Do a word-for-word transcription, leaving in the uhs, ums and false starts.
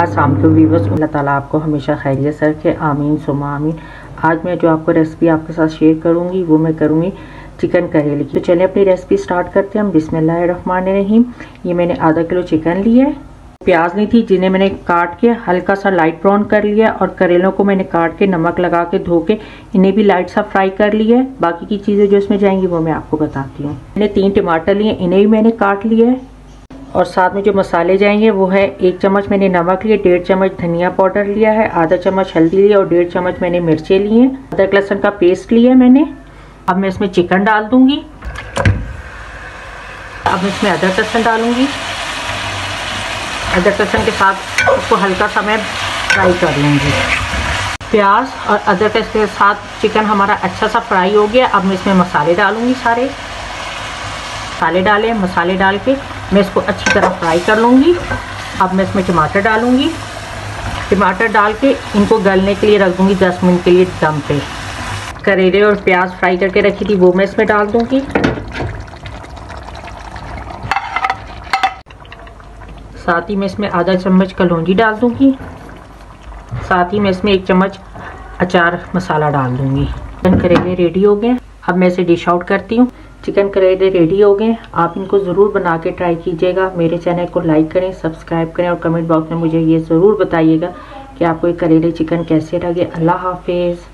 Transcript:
अस्सलाम वालेकुम व्यूअर्स, अल्लाह ताला आपको हमेशा खैरियत से रखे, आमीन सुमा आमीन। आज मैं जो आपको रेसिपी आपके साथ शेयर करूंगी वो मैं करूंगी चिकन करेले की। तो चलिए अपनी रेसिपी स्टार्ट करते हैं हम। बिस्मिल्लाहिर्रहमानिर्रहीम। ये मैंने आधा किलो चिकन लिया है, प्याज ली थी जिन्हें मैंने काट के हल्का सा लाइट ब्राउन कर लिया, और करेलों को मैंने काट के नमक लगा के धो के इन्हें भी लाइट सा फ्राई कर लिया है। बाकी की चीज़ें जो इसमें जाएंगी वो मैं आपको बताती हूँ। मैंने तीन टमाटर लिए, इन्हें भी मैंने काट लिया है। और साथ में जो मसाले जाएंगे वो है एक चम्मच मैंने नमक लिया, डेढ़ चम्मच धनिया पाउडर लिया है, आधा चम्मच हल्दी लिया और डेढ़ चम्मच मैंने मिर्चें लिए हैं, अदरक लहसुन का पेस्ट लिया है मैंने। अब मैं इसमें चिकन डाल दूंगी। अब मैं इसमें अदरक लहसुन डालूंगी। अदरक लहसुन के साथ उसको हल्का सा मैं फ्राई कर लूँगी। प्याज और अदरक के साथ चिकन हमारा अच्छा सा फ्राई हो गया। अब मैं इसमें मसाले डालूंगी, सारे मसाले डाले, मसाले डाल के मैं इसको अच्छी तरह फ्राई कर लूँगी। अब मैं इसमें टमाटर डालूँगी। टमाटर डाल के इनको गलने के लिए रख दूँगी दस मिनट के लिए दम पे। करेले और प्याज फ्राई करके रखी थी वो मैं इसमें डाल दूँगी। साथ ही मैं इसमें आधा चम्मच कलौंजी डाल दूँगी। साथ ही मैं इसमें एक चम्मच अचार मसाला डाल दूँगी। चिकन करेले रेडी हो गए। अब मैं इसे डिश आउट करती हूँ। चिकन करेले रेडी हो गए। आप इनको ज़रूर बना के ट्राई कीजिएगा। मेरे चैनल को लाइक करें, सब्सक्राइब करें और कमेंट बॉक्स में मुझे ये ज़रूर बताइएगा कि आपको ये करेले चिकन कैसे लगे। अल्लाह हाफिज़।